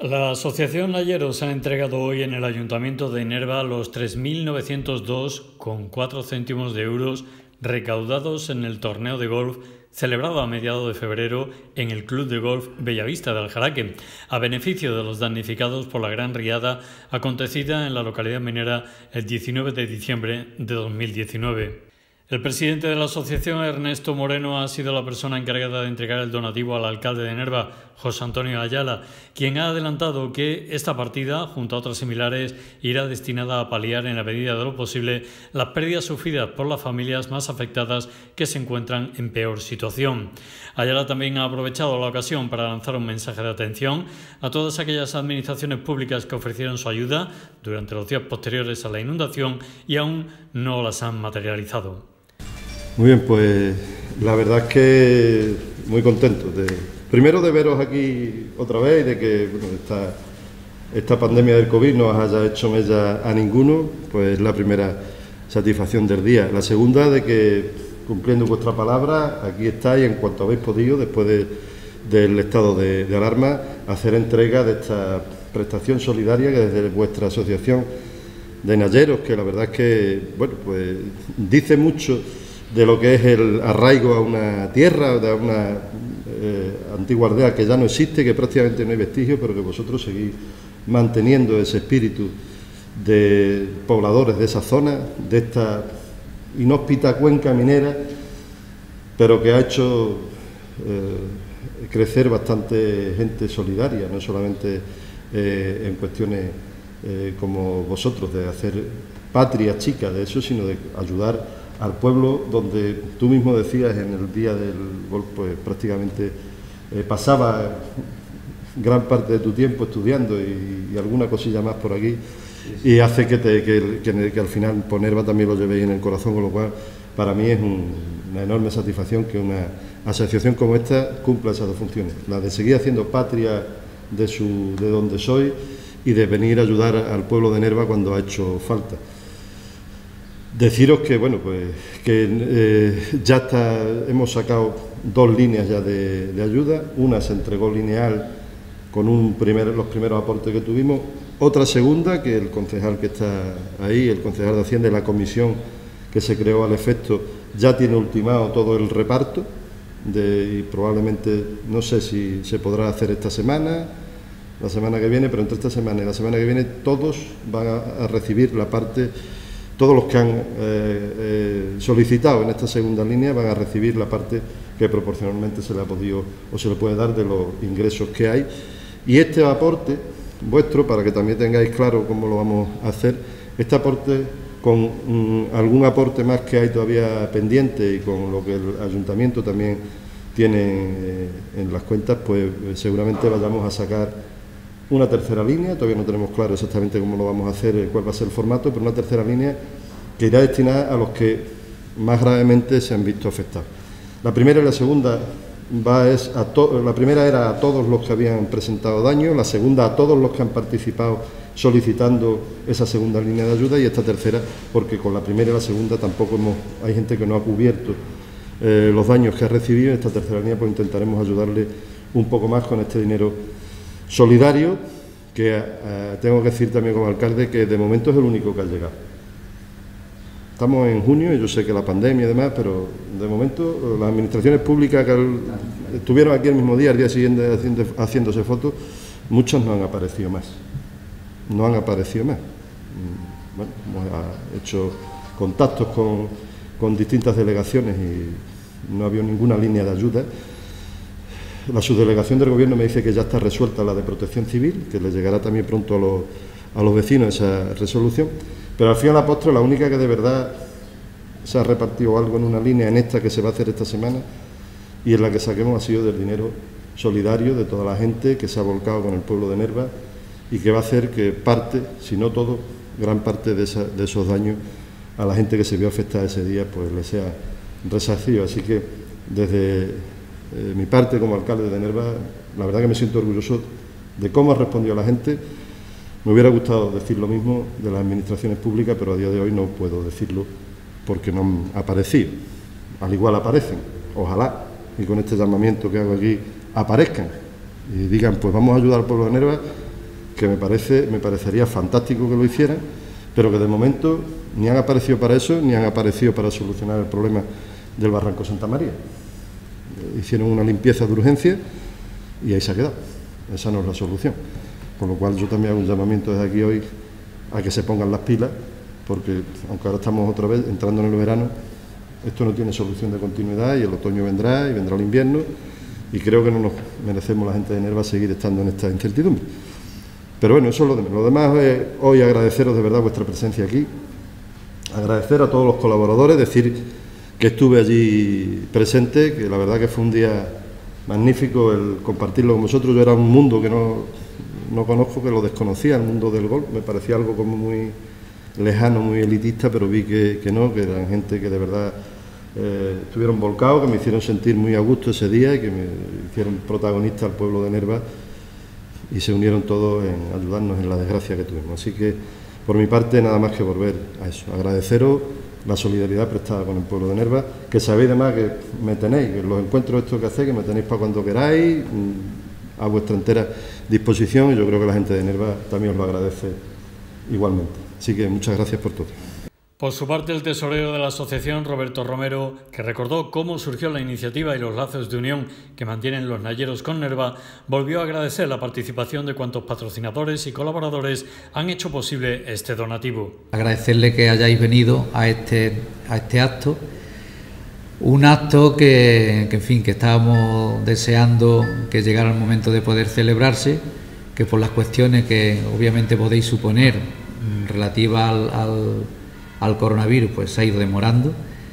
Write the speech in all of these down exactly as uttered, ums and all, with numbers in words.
La Asociación Nayeros ha entregado hoy en el Ayuntamiento de Nerva los tres mil novecientos dos coma cuatro céntimos de euros recaudados en el torneo de golf celebrado a mediados de febrero en el Club de Golf Bellavista de Aljaraque, a beneficio de los damnificados por la gran riada acontecida en la localidad minera el diecinueve de diciembre de dos mil diecinueve. El presidente de la asociación, Ernesto Moreno, ha sido la persona encargada de entregar el donativo al alcalde de Nerva, José Antonio Ayala, quien ha adelantado que esta partida, junto a otras similares, irá destinada a paliar en la medida de lo posible las pérdidas sufridas por las familias más afectadas que se encuentran en peor situación. Ayala también ha aprovechado la ocasión para lanzar un mensaje de atención a todas aquellas administraciones públicas que ofrecieron su ayuda durante los días posteriores a la inundación y aún no las han materializado. Muy bien, pues la verdad es que muy contento de, primero de veros aquí otra vez y de que bueno, esta, esta pandemia del COVID no os haya hecho mella a ninguno, pues es la primera satisfacción del día. La segunda, de que cumpliendo vuestra palabra, aquí estáis en cuanto habéis podido, después de, del estado de, de alarma, hacer entrega de esta prestación solidaria que desde vuestra asociación de Nayeros, que la verdad es que, bueno, pues dice mucho de lo que es el arraigo a una tierra, de una eh, antigua aldea que ya no existe, que prácticamente no hay vestigio, pero que vosotros seguís manteniendo ese espíritu de pobladores de esa zona, de esta inhóspita cuenca minera, pero que ha hecho eh, crecer bastante gente solidaria, no solamente eh, en cuestiones eh, como vosotros, de hacer patria chica de eso, sino de ayudar al pueblo donde tú mismo decías en el día del golpe, pues prácticamente eh, pasaba gran parte de tu tiempo estudiando y, y alguna cosilla más por aquí, y hace que, te, que, que, que al final Nerva también lo llevéis en el corazón, con lo cual para mí es un, una enorme satisfacción que una asociación como esta cumpla esas dos funciones, la de seguir haciendo patria de, su, de donde soy y de venir a ayudar al pueblo de Nerva cuando ha hecho falta. Deciros que, bueno, pues que eh, ya está, hemos sacado dos líneas ya de, de ayuda. Una se entregó lineal con un primer, los primeros aportes que tuvimos. Otra segunda, que el concejal que está ahí, el concejal de Hacienda y la comisión que se creó al efecto, ya tiene ultimado todo el reparto de, y probablemente, no sé si se podrá hacer esta semana, la semana que viene, pero entre esta semana y la semana que viene todos van a, a recibir la parte. Todos los que han eh, eh, solicitado en esta segunda línea van a recibir la parte que proporcionalmente se le ha podido o se le puede dar de los ingresos que hay. Y este aporte vuestro, para que también tengáis claro cómo lo vamos a hacer, este aporte con mm, algún aporte más que hay todavía pendiente y con lo que el ayuntamiento también tiene eh, en las cuentas, pues seguramente vayamos a sacar una tercera línea. Todavía no tenemos claro exactamente cómo lo vamos a hacer, cuál va a ser el formato, pero una tercera línea que irá destinada a los que más gravemente se han visto afectados. La primera y la segunda va es a to la primera era a todos los que habían presentado daño, la segunda a todos los que han participado solicitando esa segunda línea de ayuda, y esta tercera porque con la primera y la segunda tampoco hemos, hay gente que no ha cubierto eh, los daños que ha recibido. En esta tercera línea pues intentaremos ayudarle un poco más con este dinero solidario, que eh, tengo que decir también como alcalde que de momento es el único que ha llegado. Estamos en junio y yo sé que la pandemia y demás, pero de momento las administraciones públicas que al, estuvieron aquí el mismo día, el día siguiente haciendo, haciéndose fotos, muchas no han aparecido más. No han aparecido más. Bueno, hemos hecho contactos con, con distintas delegaciones y no había ninguna línea de ayuda. La subdelegación del Gobierno me dice que ya está resuelta la de Protección Civil, que le llegará también pronto a los, a los vecinos esa resolución, pero al fin y a la postre la única que de verdad se ha repartido algo en una línea, en esta que se va a hacer esta semana y en la que saquemos, ha sido del dinero solidario de toda la gente que se ha volcado con el pueblo de Nerva y que va a hacer que parte, si no todo, gran parte de, esa, de esos daños a la gente que se vio afectada ese día, pues le sea resarcido. Así que desde Eh, mi parte como alcalde de Nerva, la verdad que me siento orgulloso de cómo ha respondido la gente. Me hubiera gustado decir lo mismo de las administraciones públicas, pero a día de hoy no puedo decirlo porque no han aparecido. Al igual aparecen, ojalá, y con este llamamiento que hago aquí aparezcan y digan, pues vamos a ayudar al pueblo de Nerva que me, parece, me parecería fantástico que lo hicieran, pero que de momento ni han aparecido para eso, ni han aparecido para solucionar el problema del Barranco Santa María. Hicieron una limpieza de urgencia y ahí se ha quedado. Esa no es la solución. Con lo cual yo también hago un llamamiento desde aquí hoy a que se pongan las pilas, porque aunque ahora estamos otra vez entrando en el verano, esto no tiene solución de continuidad y el otoño vendrá y vendrá el invierno y creo que no nos merecemos la gente de Nerva seguir estando en esta incertidumbre. Pero bueno, eso es lo demás. Lo demás es hoy agradeceros de verdad vuestra presencia aquí, agradecer a todos los colaboradores, decir que estuve allí presente, que la verdad que fue un día magnífico el compartirlo con vosotros. Yo era un mundo que no, no conozco, que lo desconocía, el mundo del golf, me parecía algo como muy lejano, muy elitista, pero vi que, que no, que eran gente que de verdad eh, estuvieron volcados, que me hicieron sentir muy a gusto ese día y que me hicieron protagonista al pueblo de Nerva y se unieron todos en ayudarnos en la desgracia que tuvimos. Así que, por mi parte, nada más que volver a eso, agradeceros la solidaridad prestada con el pueblo de Nerva, que sabéis además que me tenéis, que los encuentros estos que hacéis, que me tenéis para cuando queráis, a vuestra entera disposición, y yo creo que la gente de Nerva también os lo agradece igualmente. Así que muchas gracias por todo. Por su parte, el tesorero de la asociación, Roberto Romero, que recordó cómo surgió la iniciativa y los lazos de unión que mantienen los nayeros con Nerva, volvió a agradecer la participación de cuantos patrocinadores y colaboradores han hecho posible este donativo. Agradecerle que hayáis venido a este, a este acto, un acto que, que, en fin, que estábamos deseando que llegara el momento de poder celebrarse, que por las cuestiones que obviamente podéis suponer relativas al, al al coronavirus, pues se ha ido demorando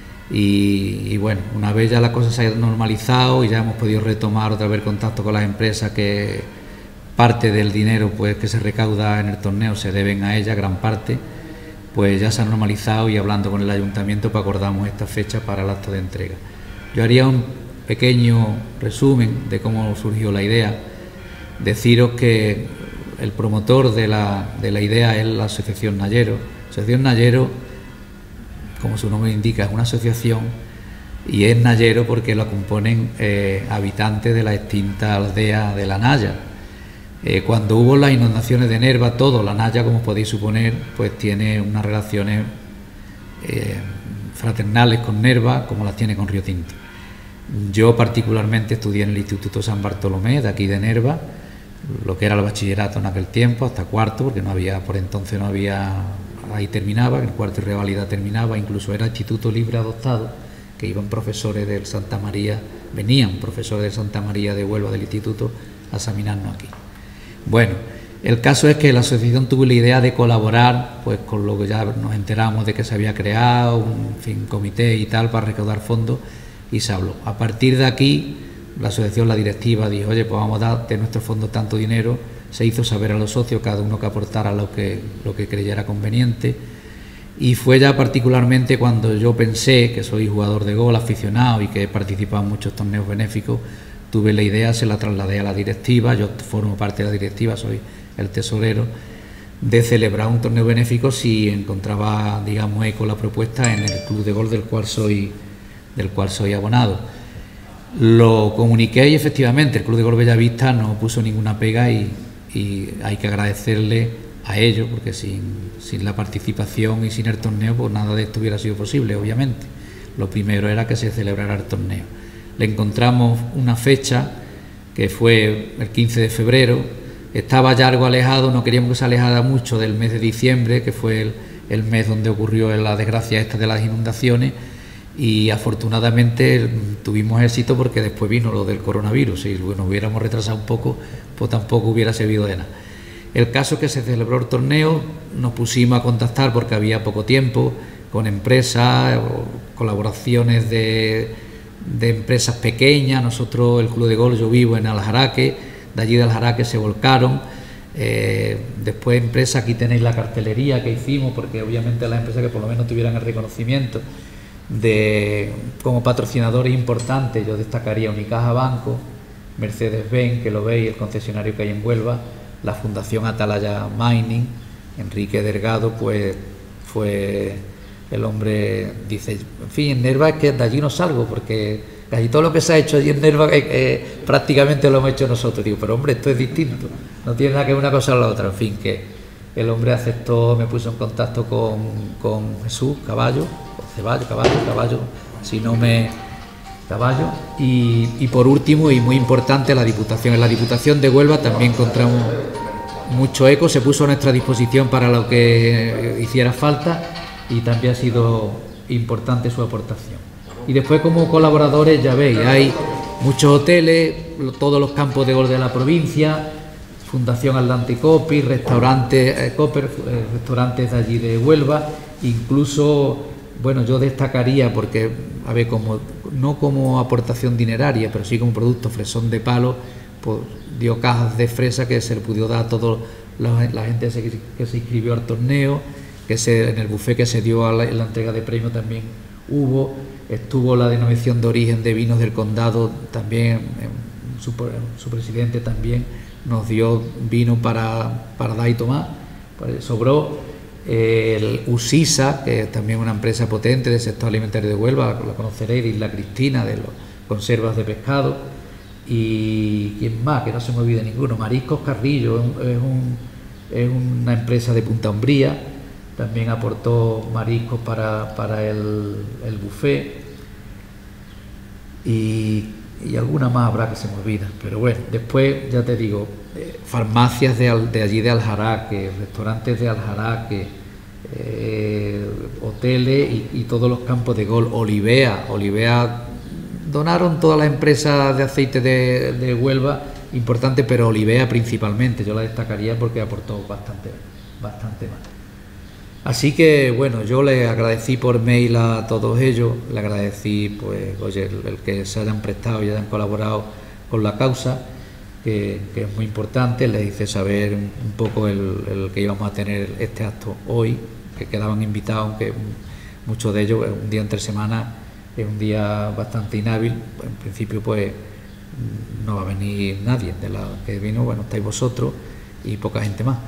y, y bueno, una vez ya la cosa se ha normalizado y ya hemos podido retomar otra vez contacto con las empresas, que parte del dinero pues que se recauda en el torneo se deben a ella, gran parte, pues ya se ha normalizado, y hablando con el ayuntamiento pues acordamos esta fecha para el acto de entrega. Yo haría un pequeño resumen de cómo surgió la idea. Deciros que el promotor de la, de la idea es la Asociación Nayero. La Asociación Nayero, como su nombre indica, es una asociación, y es Nayero porque la componen eh, habitantes de la extinta aldea de La Naya. Eh, cuando hubo las inundaciones de Nerva, todo La Naya, como podéis suponer, pues tiene unas relaciones eh, fraternales con Nerva, como las tiene con Río Tinto. Yo particularmente estudié en el Instituto San Bartolomé, de aquí de Nerva, lo que era el bachillerato en aquel tiempo, hasta cuarto, porque no había, por entonces no había... Ahí terminaba, el cuarto y revalida terminaba, incluso era instituto libre adoptado, que iban profesores del Santa María, venían profesores del Santa María de Huelva del instituto a examinarnos aquí. Bueno, el caso es que la asociación tuvo la idea de colaborar, pues con lo que ya nos enteramos de que se había creado un en fin, comité y tal para recaudar fondos, y se habló. A partir de aquí, la asociación, la directiva, dijo, oye, pues vamos a dar de nuestros fondos tanto dinero. Se hizo saber a los socios, cada uno que aportara lo que, lo que creyera conveniente, y fue ya particularmente cuando yo pensé, que soy jugador de golf, aficionado y que he participado en muchos torneos benéficos, tuve la idea, se la trasladé a la directiva, yo formo parte de la directiva, soy el tesorero, de celebrar un torneo benéfico si encontraba, digamos, eco la propuesta en el club de golf del cual soy, del cual soy abonado. Lo comuniqué y efectivamente el club de golf Bellavista no puso ninguna pega, y y hay que agradecerle a ellos, porque sin, sin la participación y sin el torneo pues nada de esto hubiera sido posible, obviamente. Lo primero era que se celebrara el torneo. Le encontramos una fecha que fue el quince de febrero, estaba ya algo alejado, no queríamos que se alejara mucho del mes de diciembre, que fue el, el mes donde ocurrió la desgracia esta de las inundaciones, y afortunadamente tuvimos éxito porque después vino lo del coronavirus. Si nos hubiéramos retrasado un poco, pues tampoco hubiera servido de nada. El caso es que se celebró el torneo, nos pusimos a contactar porque había poco tiempo con empresas, colaboraciones de, de empresas pequeñas. Nosotros, el club de golf, yo vivo en Aljaraque, de allí de Aljaraque se volcaron. Eh, después empresas, aquí tenéis la cartelería que hicimos, porque obviamente las empresas que por lo menos tuvieran el reconocimiento de como patrocinadores importantes, yo destacaría Unicaja Banco, Mercedes-Benz, que lo veis, el concesionario que hay en Huelva, la Fundación Atalaya Mining, Enrique Delgado, pues fue el hombre, dice, en fin, en Nerva es que de allí no salgo, porque casi todo lo que se ha hecho allí en Nerva eh, eh, prácticamente lo hemos hecho nosotros. Digo, pero hombre, esto es distinto, no tiene nada que ver una cosa con la otra. En fin, que el hombre aceptó, me puso en contacto con, con Jesús Caballo, o Ceballo, Caballo, Caballo, si no me... Caballo, y, y por último, y muy importante, la Diputación. En la Diputación de Huelva también encontramos mucho eco, se puso a nuestra disposición para lo que hiciera falta y también ha sido importante su aportación. Y después, como colaboradores, ya veis, hay muchos hoteles, todos los campos de golf de la provincia, Fundación Atlanticopi, restaurantes, eh, Cooper, eh, restaurantes de allí de Huelva, incluso, bueno, yo destacaría porque, a ver, como no como aportación dineraria, pero sí como producto Fresón de Palo, pues dio cajas de fresa que se le pudo dar a toda la, la gente que se inscribió al torneo, que se, en el buffet que se dio a la, en la entrega de premios también hubo, estuvo la denominación de origen de vinos del condado también, su, su presidente también nos dio vino para, para dar y tomar, pues sobró. El Usisa, que es también una empresa potente del sector alimentario de Huelva, la conoceréis, Isla Cristina, de las conservas de pescado, y quién más, que no se me olvide ninguno, Mariscos Carrillo, es, un, es una empresa de Punta Umbría, también aportó mariscos para, para el, el buffet, y, y alguna más habrá que se me olvida, pero bueno, después ya te digo, eh, farmacias de, de allí de Aljaraque, restaurantes de Aljaraque, eh, hoteles y, y todos los campos de golf, Olivea, Olivea donaron todas las empresas de aceite de, de Huelva, importante, pero Olivea principalmente, yo la destacaría porque aportó bastante, bastante más. Así que bueno, yo le agradecí por mail a todos ellos, le agradecí pues, oye, el, el que se hayan prestado y hayan colaborado con la causa, que, que es muy importante, les hice saber un, un poco el, el que íbamos a tener este acto hoy, que quedaban invitados, aunque muchos de ellos, un día entre semana, es un día bastante inhábil, en principio pues no va a venir nadie, de la que vino, bueno, estáis vosotros y poca gente más.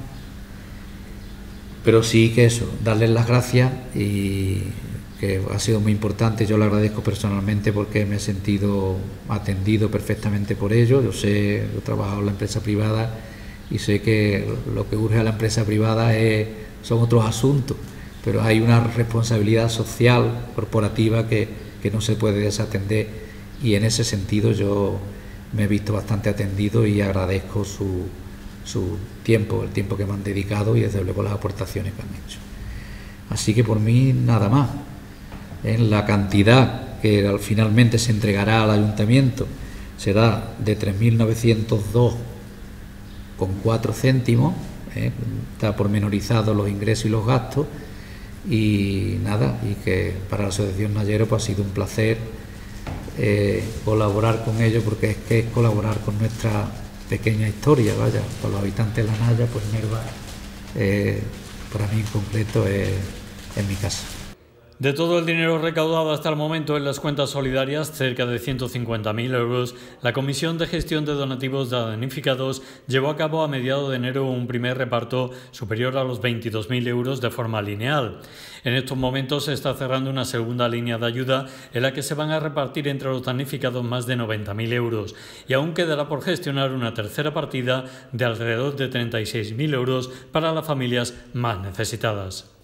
Pero sí que eso, darles las gracias y que ha sido muy importante, yo le agradezco personalmente porque me he sentido atendido perfectamente por ellos, yo sé, yo he trabajado en la empresa privada y sé que lo que urge a la empresa privada es, son otros asuntos, pero hay una responsabilidad social, corporativa que, que no se puede desatender y en ese sentido yo me he visto bastante atendido y agradezco su, su tiempo, el tiempo que me han dedicado y desde luego las aportaciones que han hecho. Así que por mí nada más. En la cantidad que finalmente se entregará al ayuntamiento será de tres mil novecientos dos con cuatro céntimos, ¿eh? Está pormenorizado los ingresos y los gastos y nada, y que para la Asociación Nayero pues ha sido un placer eh, colaborar con ellos porque es que es colaborar con nuestra pequeña historia, vaya, para los habitantes de la Naya, pues Nerva eh, para mí en concreto es, es mi casa. De todo el dinero recaudado hasta el momento en las cuentas solidarias, cerca de ciento cincuenta mil euros, la Comisión de Gestión de Donativos de Damnificados llevó a cabo a mediados de enero un primer reparto superior a los veintidós mil euros de forma lineal. En estos momentos se está cerrando una segunda línea de ayuda en la que se van a repartir entre los damnificados más de noventa mil euros y aún quedará por gestionar una tercera partida de alrededor de treinta y seis mil euros para las familias más necesitadas.